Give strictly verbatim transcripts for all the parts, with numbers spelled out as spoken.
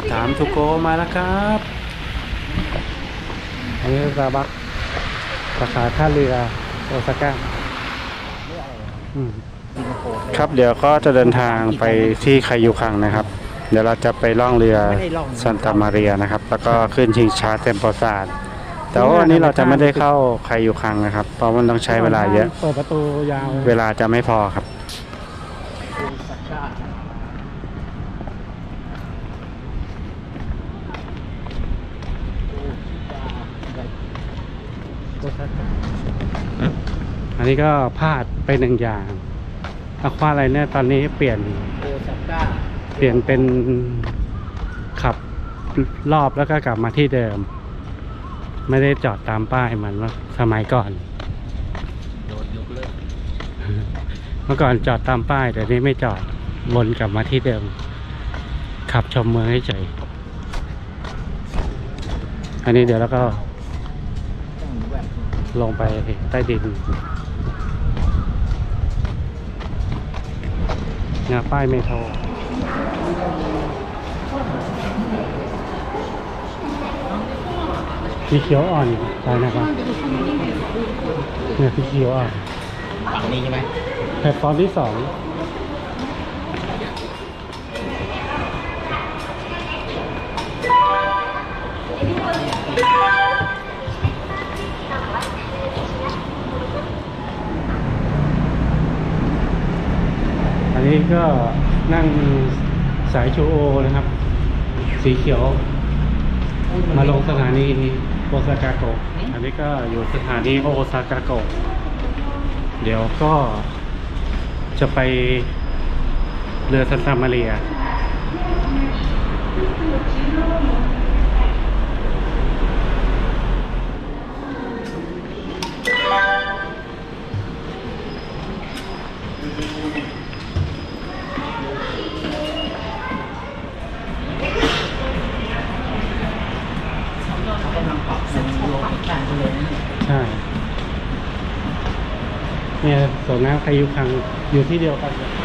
ตามทูโกมาแล้วครับอันนี้ซาบักสาขาท่าเรือโอซาก้าครับเดี๋ยวก็จะเดินทางไปที่ไคยูคังนะครับเดี๋ยวเราจะไปล่องเรือซันตามาเรียนะครับแล้วก็ขึ้นชิงช้าเทมโปซาดแต่ว่าวันนี้เราจะไม่ได้เข้าไคยูคังนะครับเพราะมันต้องใช้เวลาเยอะเปิดประตูยาวเวลาจะไม่พอครับอันนี้ก็พลาดไปหนึ่งอย่างอะควาอะไรเนี่ยตอนนี้เปลี่ยนเปลี่ยนเป็นขับรอบแล้วก็กลับมาที่เดิมไม่ได้จอดตามป้ายเหมือนว่าสมัยก่อนโดนยกเลิกเมื่อก่อนจอดตามป้ายแต่นี้ไม่จอดวนกลับมาที่เดิมขับชมเมืองให้เฉยอันนี้เดี๋ยวแล้วก็ลงไปใต้ดินงาป้ายเมโทรสีเขียวอ่อนใช่นะครับเนี่ยสีเขียวอ่อนฝั่งนี้ใช่ไหมแพลตฟอร์มที่สองอันนี้ก็นั่งสายชูโอนะครับสีเขียวมาลงสถานีโอซากาโกะอันนี้ก็อยู่สถานีโอซากาโกะเดี๋ยวก็จะไปเรือซันตามาเรียใช่เนี่ยสวนน้ำไคยูคังอยู่ที่เดียวกันเลย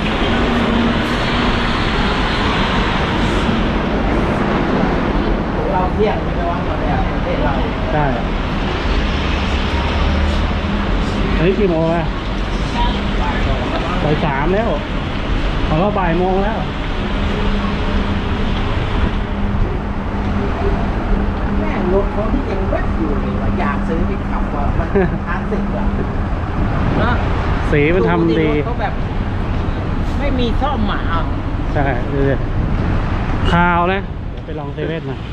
เราเที่ยงไม่ได้ว่าเราเนี่ยประเทศเราใช่อันนี้กี่โมงอะบ่ายสามแล้วของเราบ่ายโมงแล้วรถเขาที่ยังแวะอยู่เลยว่าอยากซื้อไปขับว่ามันคลาสสิกอะนะสีมันทำดีเขาแบบไม่มีซ่อมหมาใช่เลยคาวนะไปลองเซเว่นมา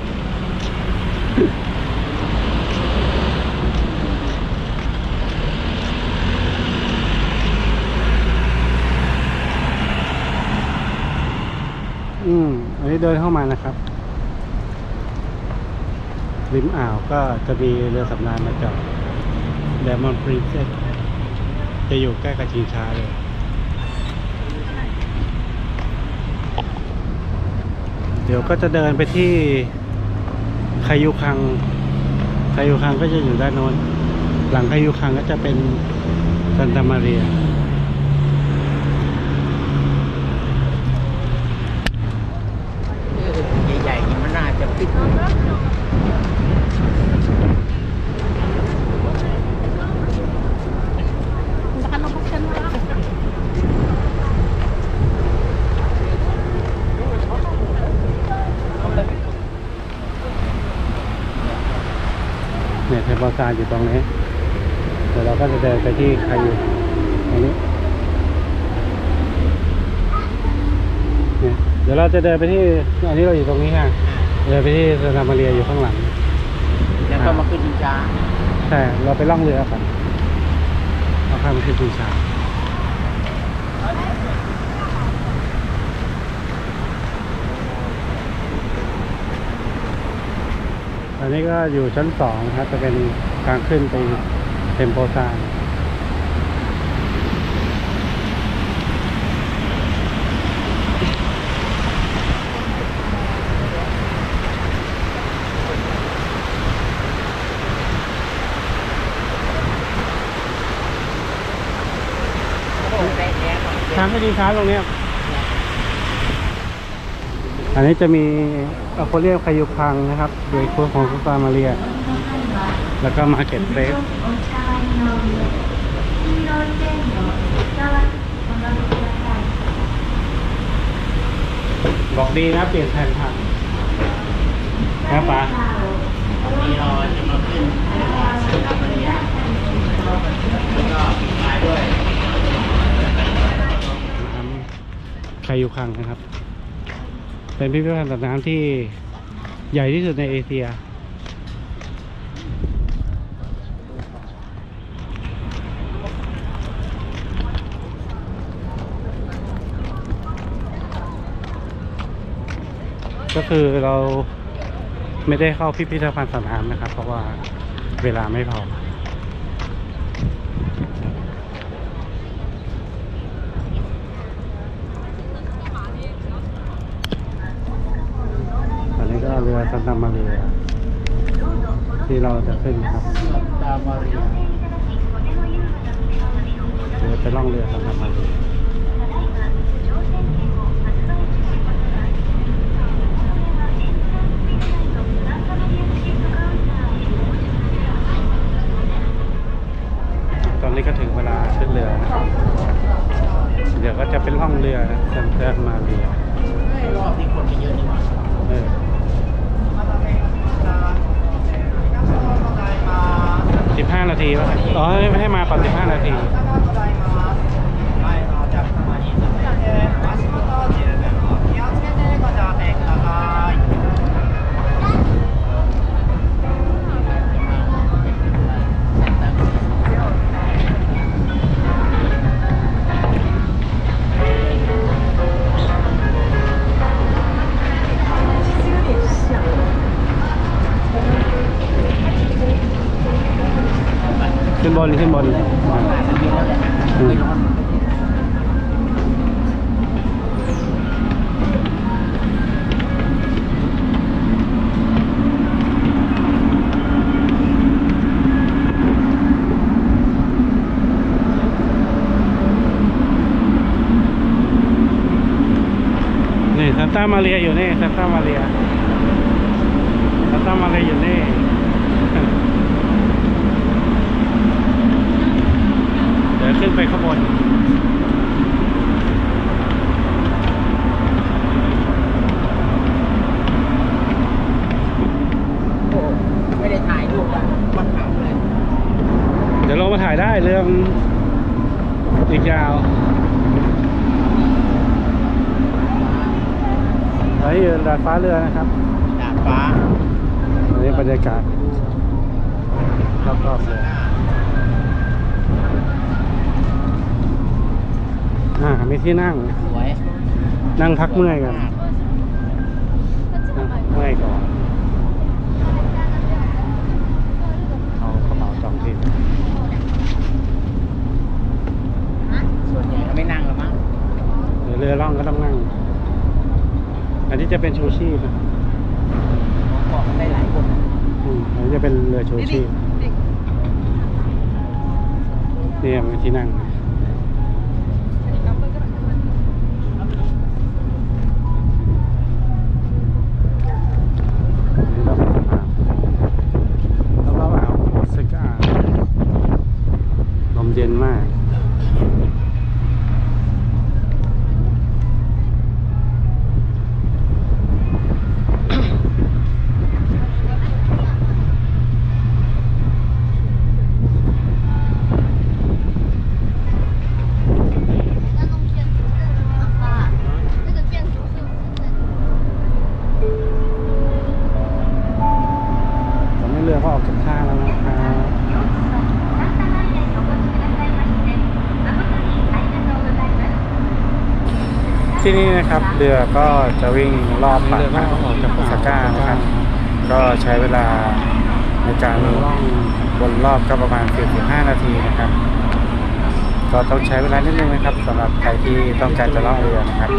อืมอันนี้เดินเข้ามานะครับริมอ่าวก็จะมีเรือสำราญมาจอดเดมอนพรินเซสจะอยู่ใกล้กับชิงช้าเลยเดี๋ยวก็จะเดินไปที่ไคยูคังไคยูคังก็จะอยู่ด้านโน้นหลังไคยูคังก็จะเป็นซันตามาเรียใหญ่ๆมันน่าจะปิดเนี่ยเทมโปซาดอยู่ตรงนี้เดี๋ยวเราก็จะเดินไปที่ไคยูตรงนี้เนี่ยเดี๋ยวเราจะเดินไปที่อันนี้เราอยู่ตรงนี้ค่ะเดินไปที่ซันตามาเรียอยู่ข้างหลังแล้วก็มาขึ้นชิงช้าใช่เราไปล่องเรือกันเราข้ามไปขึ้นชิงช้าอันนี้ก็อยู่ชั้นสองนะครับจะเป็นทางขึ้นไปเทมโปซาดทางขึ้นชิงช้าตรงนี้อันนี้จะมีอควาเรียมคายุพังนะครับโดยครัวของซานตามาเรียแล้วก็มาร์เก็ตเพลสบอกดีนะเปลี่ยนแผนผังนะป้ามีเราจะมาขึ้นซานตามาเรียแล้วก็ขายด้วยน้ำคายุคังนะครับเป็นพิพิธภัณฑ์สัตว์น้ำที่ใหญ่ที่สุดในเอเชียก็คือเราไม่ได้เข้าพิพิธภัณฑ์สัตว์น้ำนะครับเพราะว่าเวลาไม่พอตอนนี้ก็เรือซานตามาเรียที่เราจะขึ้นครับซานตามาเรียเรือไปล่องเรือซานตามาเรียตอนนี้ก็ถึงเวลาขึ้นเรือนะครับเดี๋ยวก็จะเป็นล่องเรือซานตามาเรียรอบนี้คนไม่เยอะนี่หว่าเออสิบห้านาทีป่ะอ๋อไม่ให้มาก่อนสิบห้านาทีขึ้นบนขึ้นบนอืมนี่ซานตามาเรียอยู่นี่ซานตามาเรียซานตามาเรียอยู่นี่เดี๋ยวขึ้นไปข้างบนโอ้ไม่ได้ถ่ายรูปอ่ะมันขำเลยเดี๋ยวลงมาถ่ายได้เรื่องอีกยาวอันนี้อยู่ดาดฟ้าเรือนะครับดาดฟ้าอันนี้บรรยากาศรอบๆเรืออ่ามีที่นั่งสวยนั่งพักเมื่อยกันนั่งพักเมื่อยก่อนเอากระเป๋าจองที่ส่วนใหญ่ก็ไม่นั่งหรอกมั้งหรือเรือล่องก็ต้องนั่ง อันนี้จะเป็นชูชีพนะผมบอกมันได้หลายคนอืมอันนี้จะเป็นเรือชูชีพนี่มันที่นั่งแล้วก็อ่าวโอซาก้าลมเย็นมาก ตอนนี้เรือก็ออกจากท่าแล้วนะครับที่นี่นะครับเรือก็จะวิ่งรอบปากอ่าวออกจากโอซาก้านะครับ ก็ใช้เวลาในการล่องวนรอบก็ประมาณสี่สิบห้านาทีนะครับ ก็ต้องใช้เวลานิดนึงนะครับสำหรับใครที่ต้องการจะล่องเรือนะครับ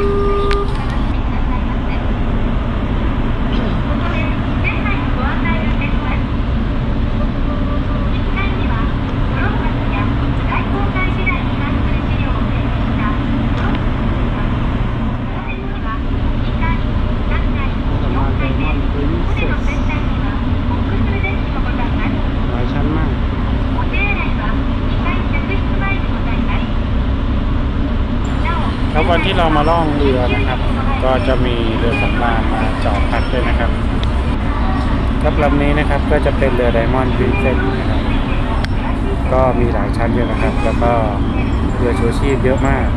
ที่เรามาล่องเรือนะครับก็จะมีเรือสำราญมาจอดพักด้วยนะครับรับลำนี้นะครับก็จะเป็นเรือไดมอนด์พรินเซสนะครับก็มีหลายชั้นเยอะนะครับแล้วก็เรือชูชีพเยอะมาก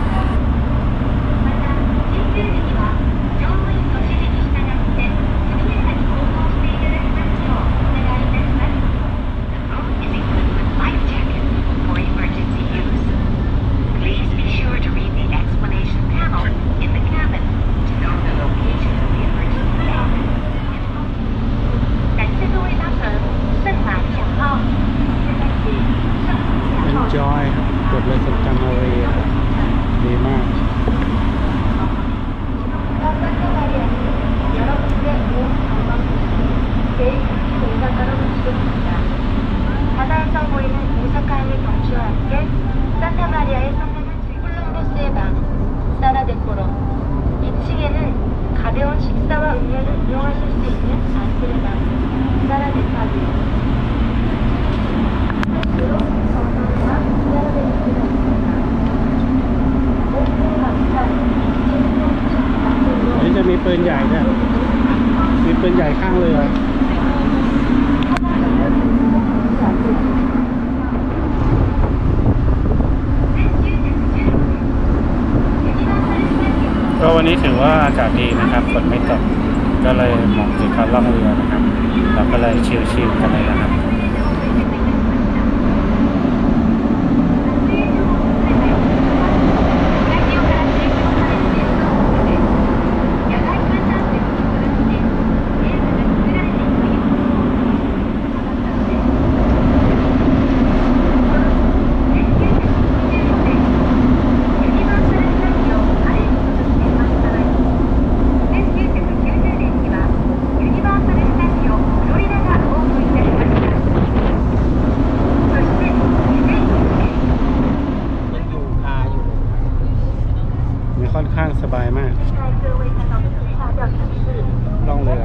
จอยครับกดเลยสัญจรมาเรียดีมากอันนี้จะมีปืนใหญ่ด้วยมีปืนใหญ่ข้างเรือก็วันนี้ถือว่าอากาศดีนะครับฝนไม่ตกก็เลยเหมาะกับการล่องเรือนะครับเราก็เลยชิลๆกันเลยนะครับค่อนข้างสบายมากล่องเรือ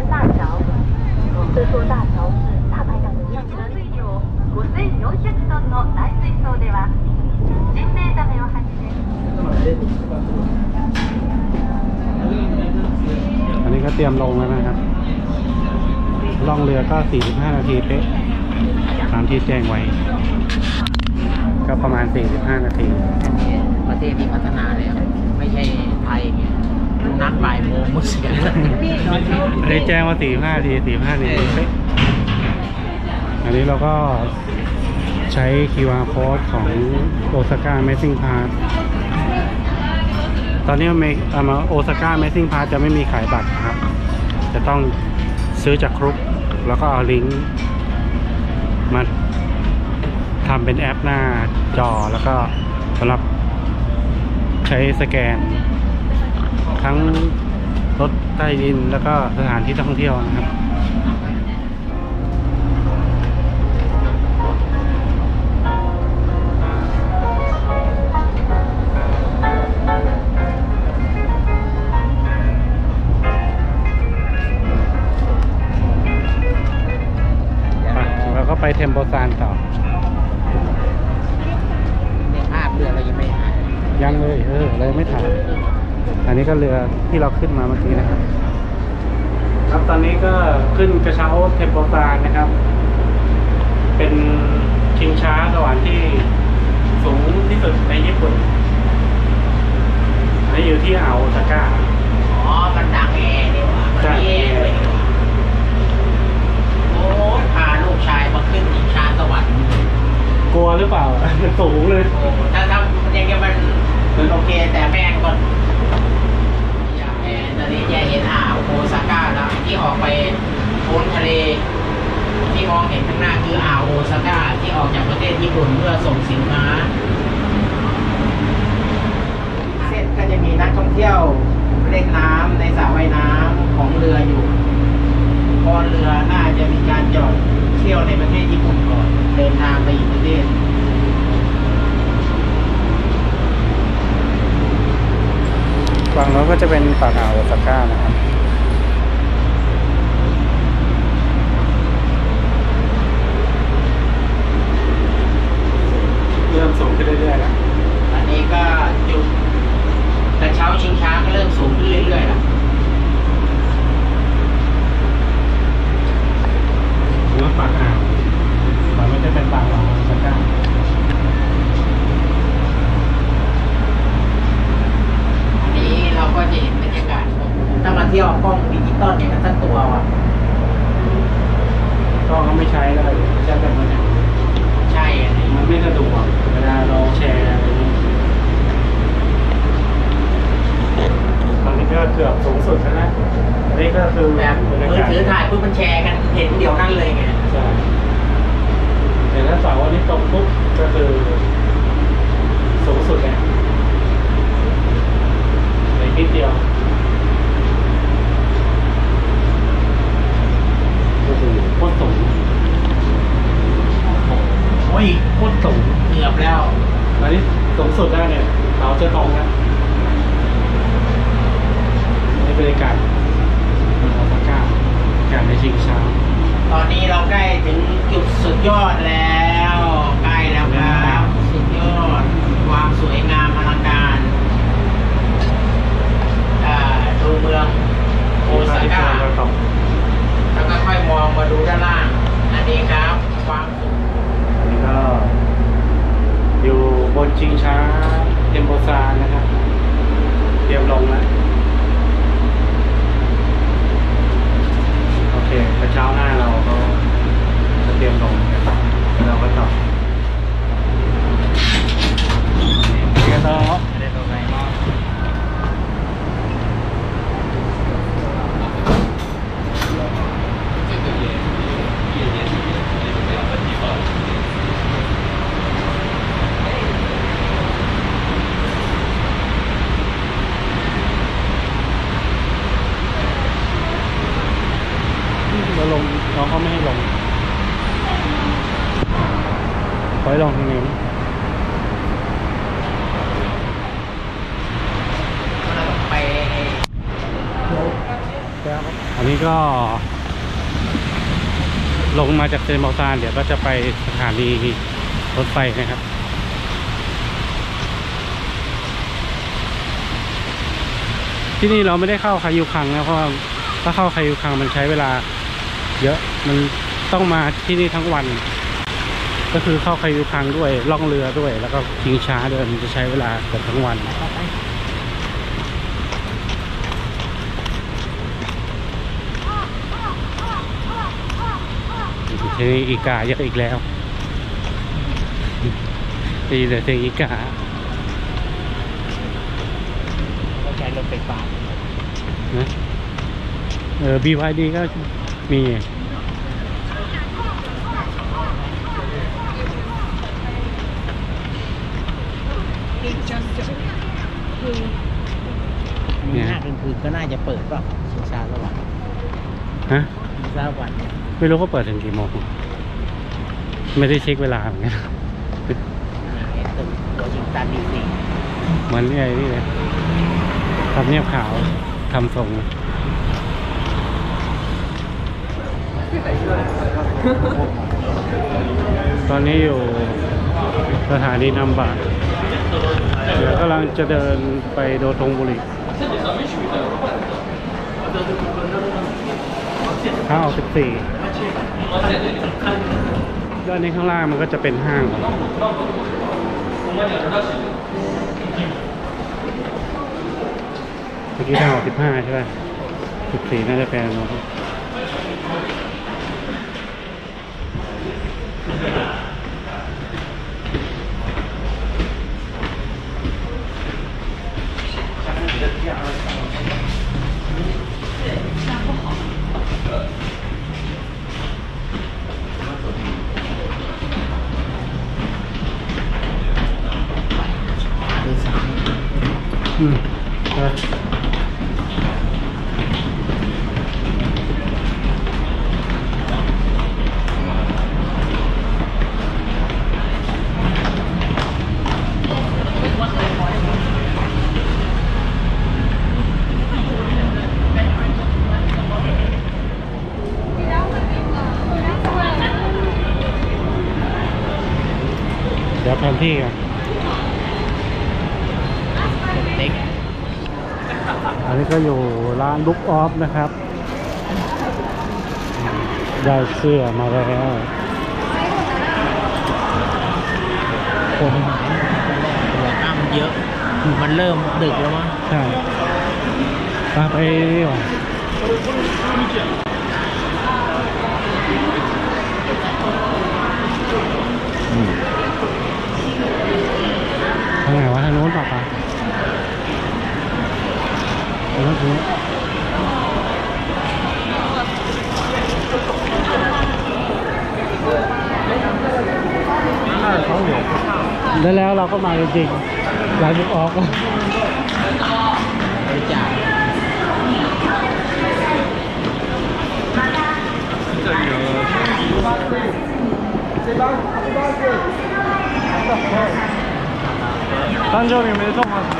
อันนี้ก็เตรียมลงแล้วนะครับล่องเรือก็สี่สิบห้านาทีเป๊ะตามที่แจ้งไว้ก็ประมาณสี่สิบห้านาทีประเทศที่พัฒนาแล้วไม่ใช่ไทยนัดบ่ายโมงมุสลิมอันนี้แจ้งว่าสี่สิบห้านาทีสี่สิบห้านาทีเป๊ะอันนี้เราก็ใช้ คิว อาร์ Code ของ Osaka Amazing Park ตอนนี้มาโอซาก้า Amazing Park จะไม่มีขายบัตรครับจะต้องซื้อจากครุกแล้วก็เอาลิงก์มาทำเป็นแอปหน้าจอแล้วก็สำหรับใช้สแกนทั้งรถใต้ดินแล้วก็สถานที่ท่องเที่ยวนะครับแล้วก็ไปเทมโปซานต่อภาพเรือเรายังไม่ถ่ายยังเลยเออเราไม่ถ่ายอันนี้ก็เรือที่เราขึ้นมาเมื่อกี้นะครับครับตอนนี้ก็ขึ้นกระเช้าเทมโปซานนะครับเป็นชิงช้าสวรรค์ที่สูงที่สุดในญี่ปุ่นอันนี้อยู่ที่อ่าวโอซาก้าอ๋อมันดังแอร์นี่หว่ามันมีแอร์ด้วยโอ้พาลูกชายมาขึ้นชิงช้าสวรรค์กลัวหรือเปล่าสูงเลยโอ้ถ้าถ้าอย่างเงี้ยมันโอเคแต่แม่ก่อนอย่างแม่ตอนนี้จะเห็นอ่าวโอซาก้าแล้วที่ออกไปพ้นทะเลที่มองเห็นข้างหน้าคืออ่าวโอซาก้าที่ออกจากประเทศญี่ปุ่นเพื่อส่งสินค้าเส้นก็จะมีนักท่องเที่ยวเล่นน้ำในสระว่ายน้ำของเรืออยู่พอเรือน่าจะมีการจอดเที่ยวในประเทศญี่ปุ่นก่อนเดินทางไปอีกประเทศฝั่งโน้นก็จะเป็นปากอ่าวโอซาก้านะครับเริ่มสูงขึ้นเรื่อยๆแล้วอันนี้ก็จุดกล้องดิจิตอลอย่างนั้นสักตัวว่ะก็เขาไม่ใช้แล้วใช้แบบนี้ใช่อันนี้มันไม่สะดวกเวลาเราแชร์อะไรนี้ตอนนี้ก็เกือบสูงสุดแล้วนะอันนี้ก็คือแบบมือถือถ่ายปุ๊บมันแชร์กันเห็นเดียวนั่นเลยไงใช่แต่ถ้าเสาร์วันนี้ตรงปุ๊บก็คือสูงสุดแล้วในนิดเดียวโอ้โหโคตรสูงโอ้ยโคตรสูงเกือบแล้วอันนี้สูงสุดได้เนี่ยเราจะตรงนะนี่บรรยากาศเมืองโอซาก้าการในชิงช้าตอนนี้เราใกล้ถึงจุดสุดยอดแล้วใกล้แล้วครับสุดยอดความสวยงามอลังการอ่าดูเมืองโอซาก้าแล้วก็ค่อยมองมาดูด้านล่างอันนี้ครับความสูงอันนี้ก็อยู่บนชิงช้าเทมโบซานนะครับเตรียมลงแล้วโอเคกระเช้าหน้าเราก็จะเตรียมลงแล้วเราก็ต่อเดี๋ยวต่อเราลงเราเขาไม่ให้ลงขอให้ลงทางนี้เราต้องไปอันนี้ก็ลงมาจากเซนบอลซานเดี๋ยวก็จะไปสถานีรถไฟนะครับที่นี่เราไม่ได้เข้าคายูคังนะเพราะว่าถ้าเข้าคายูคังมันใช้เวลาเยอะมันต้องมาที่นี่ทั้งวันก็คือเข้าคายูคังด้วยล่องเรือด้วยแล้วก็ชิงช้าด้วยมันจะใช้เวลาเกือบทั้งวันทีนี้อีกาเยอะอีกแล้วตีเลยเสียงอีกาใช้รถไฟฟ้านะเออ บี วาย ดี ก็มีเนี่ยหน้ากลางคืนก็น่าจะเปิดป่ะชิงช้าสวรรค์ฮะชิงช้าสวรรค์เนี่ยไม่รู้เขาเปิดถึงกี่โมงไม่ได้เช็คเวลาเหมือนกันตึกตัวชิงตันดีสี่เหมือนนี่ไงนี่เลยทำเนียบขาวทำทรงตอนนี้อยู่สถานีนำบัตรเดี๋ยวกำลังจะเดินไปโดทงบุรีข้าวสิบสี่ด้านนี้ข้างล่างมันก็จะเป็นห้างเมื่อกี้ทางออกสิบห้าใช่ไหมสิบสี่น่าจะแปลงเนาะอืมเออเดี๋ยวแผนที่กันเล็กอันนี้ก็อยู่ร้านบุ๊กออฟนะครับได้เสื้อมาแล้วคนหัวกล้ามเยอะ มันเริ่มดึกแล้วมั้งใช่ไปไปนี่หว่าทางไหนวะทางโน้นต่อปะทางโน้นทางโน้นแล้วแล้วเราก็มาจริงๆร้านบุ๊กออฟบริจาค誕生日おめでとうマジで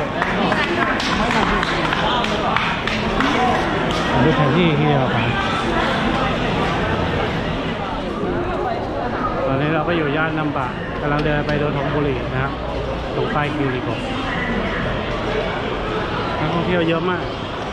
ดูแผนที่ที่เดียวกันตอนนี้เราก็อยู่ย่านนัมบะกำลังเดินไปโดทงบุรีนะครับตรงป้ายคิวริโกะนักท่องเที่ยวเยอะมาก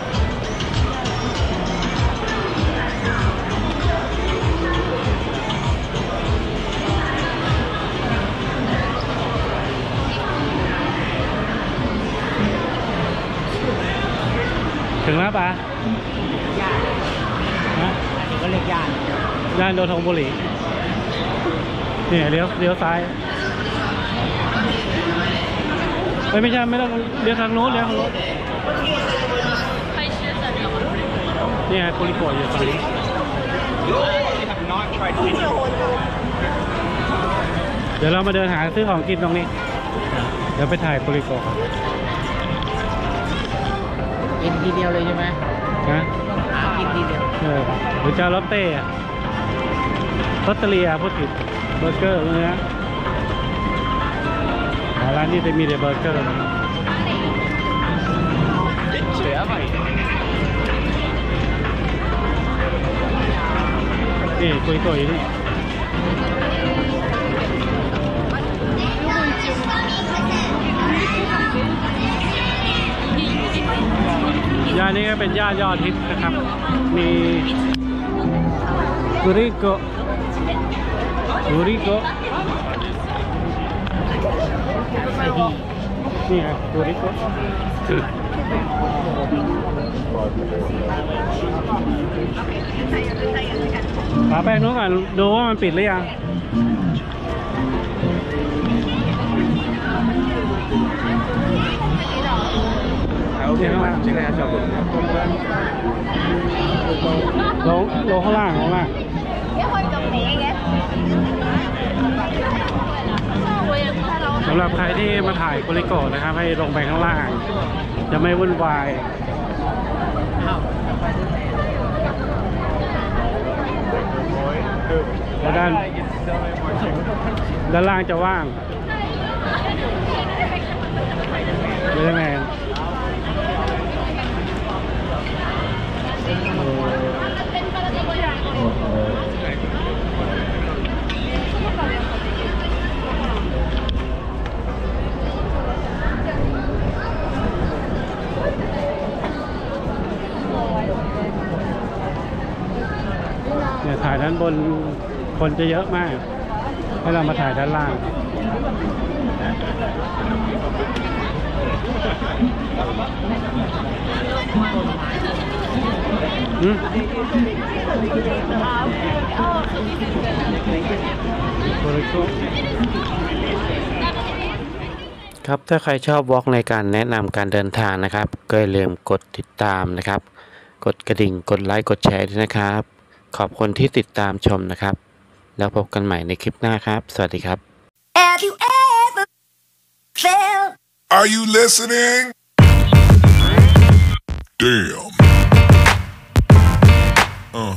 ถึงแล้วปะย่านฮะอันนี้ก็เรียกย่านย่านโดทงบุรีเนี่ยเลี้ยวเลี้ยวซ้ายไม่ไม่ใช่ไม่ต้องเลี้ยวทางโน้นเลี้ยวทางโน้นเนี่ยคุริโกะอยู่ตรงนี้เดี๋ยวเรามาเดินหาซื้อของกินตรงนี้เดี๋ยวไปถ่ายคุริโกะกินทีเดียวเลยใช่ไหมนะหากินทีเดียวเออหรือจะลอตเต้อะลอตเตอรี่อะพูดผิดเบอร์เกอร์เนื้อร้านนี้จะมีแต่เบอร์เกอร์นี่คุยตัวอยู่นี่ย่านนี้ก็เป็นย่านยอดฮิตนะครับมีกุริโกะกุริโกะนี่ครับกุริโกะพาไปนู้นก่อนดูว่ามันปิดหรือยังเนี่ยข้างล่างลงลงข้างล่างข้างล่างสำหรับใครที่มาถ่ายกุริโกะนะครับให้ลงไปข้างล่างจะไม่วุ่นวายแล้วด้านด้านล่างจะว่างเดี๋ยวยังไงเนี่ยถ่ายด้านบนคนจะเยอะมากให้เรามาถ่ายด้านล่างอืมครับถ้าใครชอบวอล์กในการแนะนำการเดินทางนะครับก็อย่าลืมกดติดตามนะครับกดกระดิ่งกดไลค์กดแชร์ด้วยนะครับขอบคุณที่ติดตามชมนะครับแล้วพบกันใหม่ในคลิปหน้าครับสวัสดีครับ Have you ever felt? Are you listening? Damn. Uh.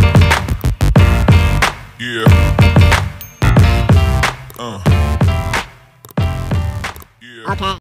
Yeah. Uh. Yeah. Okay.